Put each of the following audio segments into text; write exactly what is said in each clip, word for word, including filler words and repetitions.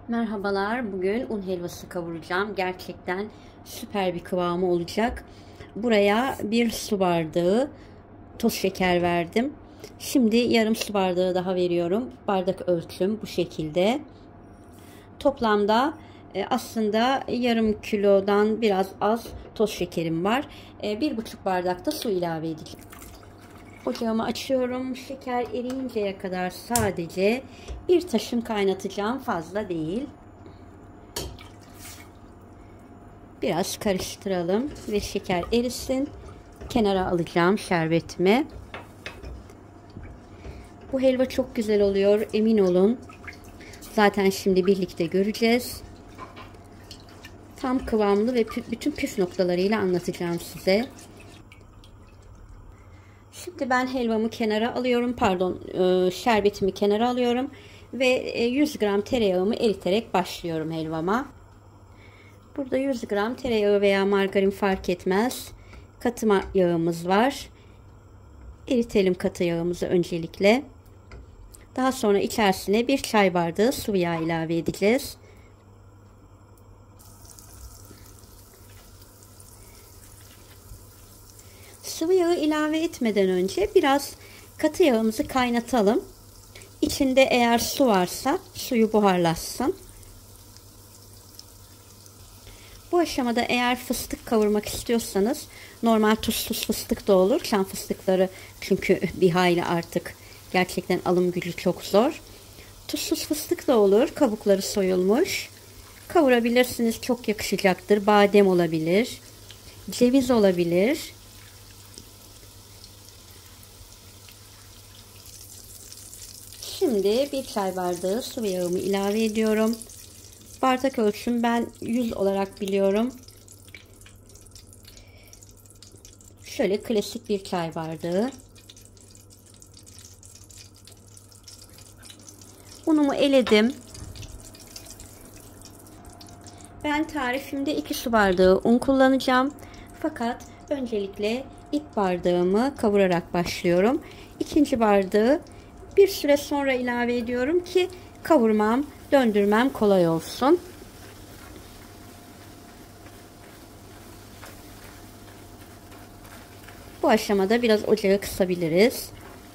Merhabalar, bugün un helvası kavuracağım. Gerçekten süper bir kıvamı olacak. Buraya bir su bardağı toz şeker verdim. Şimdi yarım su bardağı daha veriyorum. Bardak ölçüm bu şekilde. Toplamda e, aslında yarım kilodan biraz az toz şekerim var. E, bir buçuk bardak da su ilave edeceğim. Ocağımı açıyorum. Şeker eriyinceye kadar sadece bir taşım kaynatacağım. Fazla değil. Biraz karıştıralım ve şeker erisin. Kenara alacağım şerbetimi. Bu helva çok güzel oluyor, emin olun. Zaten şimdi birlikte göreceğiz. Tam kıvamlı ve bütün püf noktalarıyla anlatacağım size. Şimdi ben helvamı kenara alıyorum. Pardon, şerbetimi kenara alıyorum. Ve yüz gram tereyağımı eriterek başlıyorum helvama. Burada yüz gram tereyağı veya margarin fark etmez. Katı yağımız var. Eritelim katı yağımızı öncelikle. Daha sonra içerisine bir çay bardağı sıvı yağ ilave edeceğiz. Sıvı yağı ilave etmeden önce biraz katı yağımızı kaynatalım. İçinde eğer su varsa suyu buharlaşsın. Bu aşamada eğer fıstık kavurmak istiyorsanız normal tuzsuz fıstık da olur. Çam fıstıkları çünkü bir hayli artık gerçekten alım gücü çok zor. Tuzsuz fıstık da olur. Kabukları soyulmuş. Kavurabilirsiniz. Çok yakışacaktır. Badem olabilir. Ceviz olabilir. Şimdi bir çay bardağı sıvı yağımı ilave ediyorum. Bardak ölçüm ben yüz olarak biliyorum. Şöyle klasik bir çay bardağı. Unumu eledim. Ben tarifimde iki su bardağı un kullanacağım. Fakat öncelikle ilk bardağımı kavurarak başlıyorum. İkinci bardağı bir süre sonra ilave ediyorum ki kavurmam, döndürmem kolay olsun. Bu aşamada biraz ocağı kısabiliriz.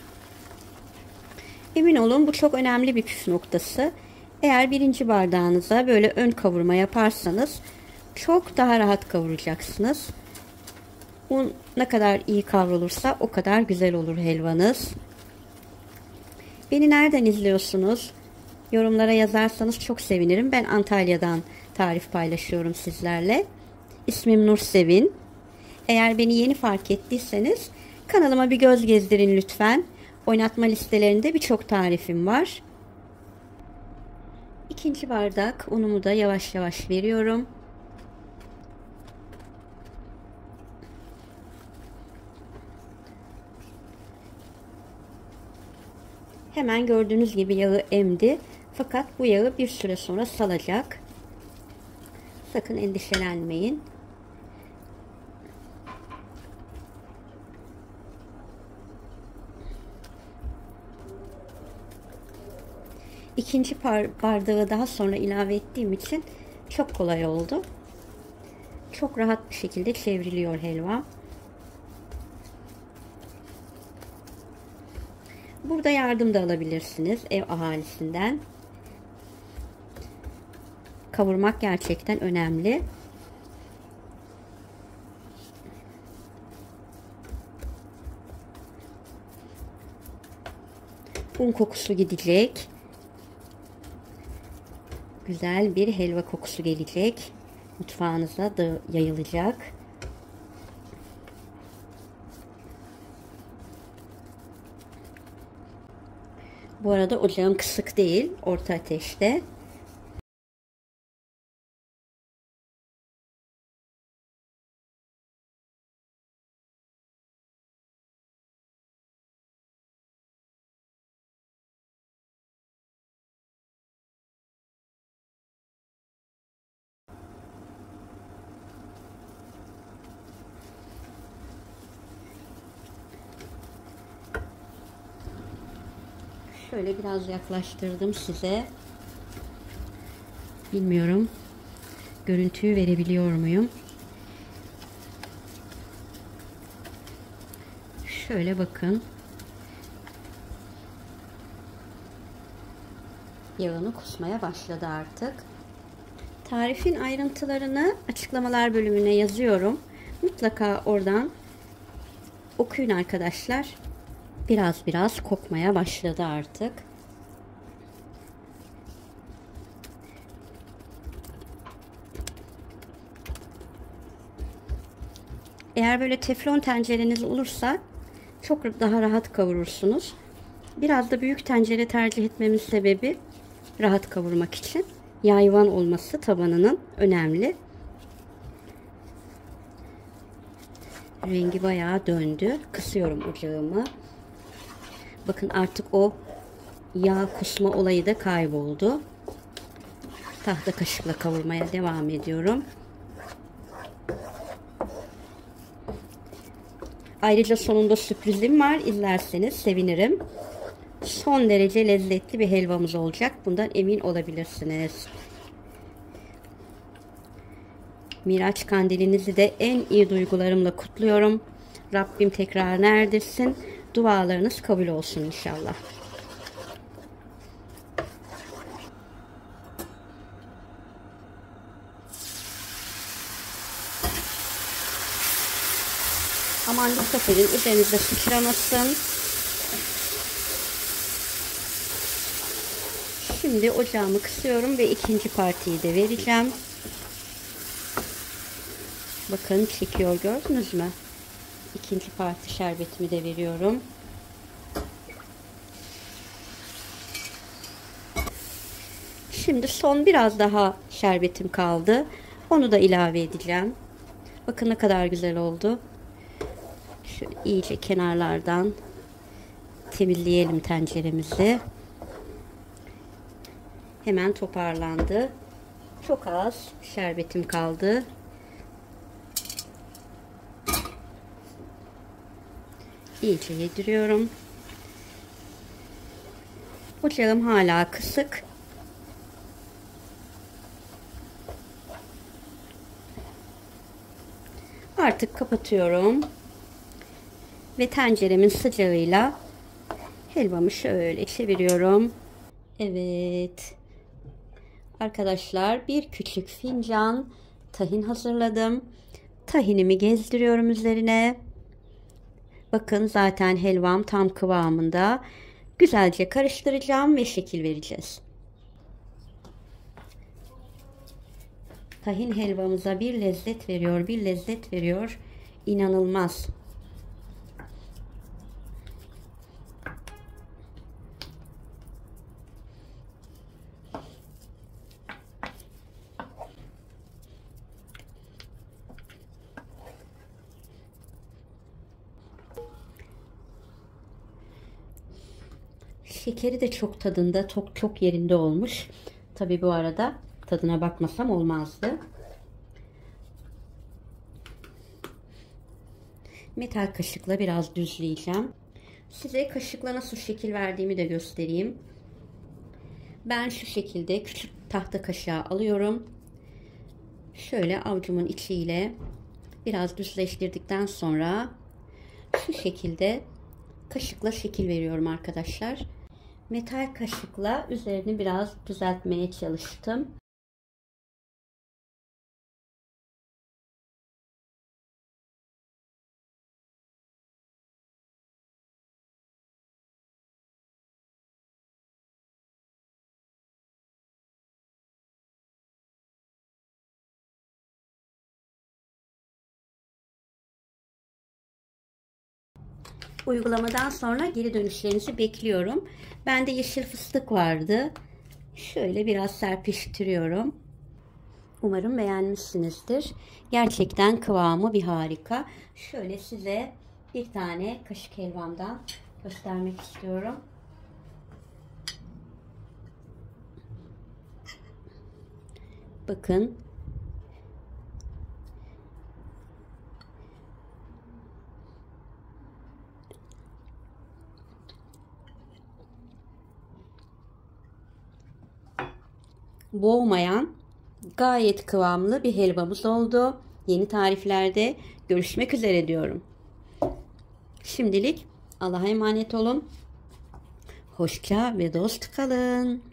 Emin olun bu çok önemli bir püf noktası. Eğer birinci bardağınıza böyle ön kavurma yaparsanız çok daha rahat kavuracaksınız. Un ne kadar iyi kavrulursa o kadar güzel olur helvanız. Beni nereden izliyorsunuz? Yorumlara yazarsanız çok sevinirim. Ben Antalya'dan tarif paylaşıyorum sizlerle. İsmim Nursevin. Eğer beni yeni fark ettiyseniz kanalıma bir göz gezdirin lütfen. Oynatma listelerinde birçok tarifim var. İkinci bardak unumu da yavaş yavaş veriyorum. Hemen gördüğünüz gibi yağı emdi. Fakat bu yağı bir süre sonra salacak. Sakın endişelenmeyin. İkinci bardağı daha sonra ilave ettiğim için çok kolay oldu. Çok rahat bir şekilde çevriliyor helva. Burada yardım da alabilirsiniz ev ahalisinden. Kavurmak gerçekten önemli. Un kokusu gidecek. Güzel bir helva kokusu gelecek. Mutfağınıza da yayılacak. Bu arada ocağım kısık değil, orta ateşte. Şöyle biraz yaklaştırdım size. Bilmiyorum, görüntüyü verebiliyor muyum? Şöyle bakın. Yağını kusmaya başladı artık. Tarifin ayrıntılarını açıklamalar bölümüne yazıyorum. Mutlaka oradan okuyun arkadaşlar. Biraz biraz kokmaya başladı artık. Eğer böyle teflon tencereniz olursa çok daha rahat kavurursunuz. Biraz da büyük tencere tercih etmemin sebebi rahat kavurmak için. Yayvan olması tabanının önemli. Rengi bayağı döndü. Kısıyorum ocağımı. Bakın artık o yağ kusma olayı da kayboldu. Tahta kaşıkla kavurmaya devam ediyorum. Ayrıca sonunda sürprizim var. İzlerseniz sevinirim. Son derece lezzetli bir helvamız olacak. Bundan emin olabilirsiniz. Miraç kandilinizi de en iyi duygularımla kutluyorum. Rabbim tekrar erdirsin. Dualarınız kabul olsun inşallah. Aman dikkat edin, üzerinizde sıçramasın. Şimdi ocağımı kısıyorum ve ikinci partiyi de vereceğim. Bakın çekiyor, gördünüz mü? İkinci parti şerbetimi de veriyorum. Şimdi son biraz daha şerbetim kaldı. Onu da ilave edeceğim. Bakın ne kadar güzel oldu. Şöyle iyice kenarlardan temizleyelim tenceremizi. Hemen toparlandı. Çok az şerbetim kaldı. İyice yediriyorum. Ocağım hala kısık. Artık kapatıyorum. Ve tenceremin sıcağıyla helvamı şöyle çeviriyorum. Evet. Arkadaşlar, bir küçük fincan tahin hazırladım. Tahinimi gezdiriyorum üzerine. Bakın zaten helvam tam kıvamında. Güzelce karıştıracağım ve şekil vereceğiz. Tahin helvamıza bir lezzet veriyor, bir lezzet veriyor. İnanılmaz. Şekeri de çok tadında, çok çok yerinde olmuş. Tabii bu arada tadına bakmasam olmazdı. Metal kaşıkla biraz düzleyeceğim. Size kaşıkla nasıl şekil verdiğimi de göstereyim. Ben şu şekilde küçük tahta kaşığı alıyorum. Şöyle avucumun içiyle biraz düzleştirdikten sonra şu şekilde kaşıkla şekil veriyorum arkadaşlar. Metal kaşıkla üzerini biraz düzeltmeye çalıştım. Uygulamadan sonra geri dönüşlerinizi bekliyorum. Bende yeşil fıstık vardı. Şöyle biraz serpiştiriyorum. Umarım beğenmişsinizdir. Gerçekten kıvamı bir harika. Şöyle size bir tane kaşık helvamdan göstermek istiyorum. Bakın. Boğmayan, Gayet kıvamlı bir helvamız oldu. Yeni tariflerde görüşmek üzere diyorum. Şimdilik Allah'a emanet olun. Hoşça ve dost kalın.